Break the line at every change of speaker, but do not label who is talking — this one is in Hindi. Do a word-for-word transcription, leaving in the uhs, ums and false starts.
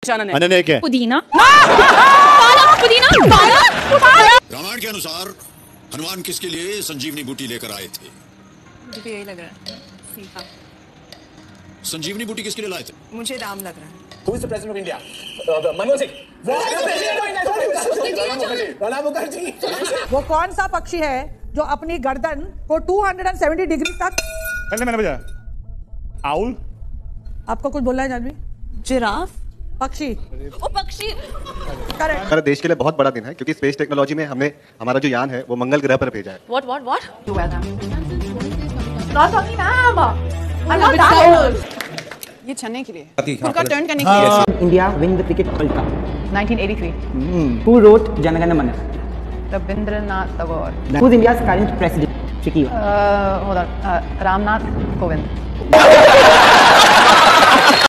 अनन्या क्या?
पुदीना। पालक पुदीना पालक।
रामायण के अनुसार हनुमान किसके लिए संजीवनी बूटी लेकर आए थे?
मुझे यही लग रहा है, सीता।
संजीवनी बूटी किसके लिए लाए थे?
मुझे राम लग रहा है।
Who is the president of India? Uh, Manmohan Singh. Pranab Mukherjee.
वो कौन सा पक्षी है जो अपनी गर्दन को दो सौ सत्तर डिग्री तक?
पहले मैंने बजा आउल।
आपको कुछ बोलना है जानवी?
जिराफ।
पक्षी।
ओ पक्षी।
करेक्ट।
हमारे देश के लिए बहुत बड़ा दिन है क्योंकि स्पेस टेक्नोलॉजी में हमने हमारा जो यान है वो मंगल ग्रह पर भेजा है।
What what what?
ये चलने के लिए उनका टर्न करने के लिए।
India win the cricket World Cup.
Nineteen eighty three.
Who wrote Jana Gana Mana?
Rabindranath Tagore.
Who's India's current president? Tricky one.
Ramnath Kovind.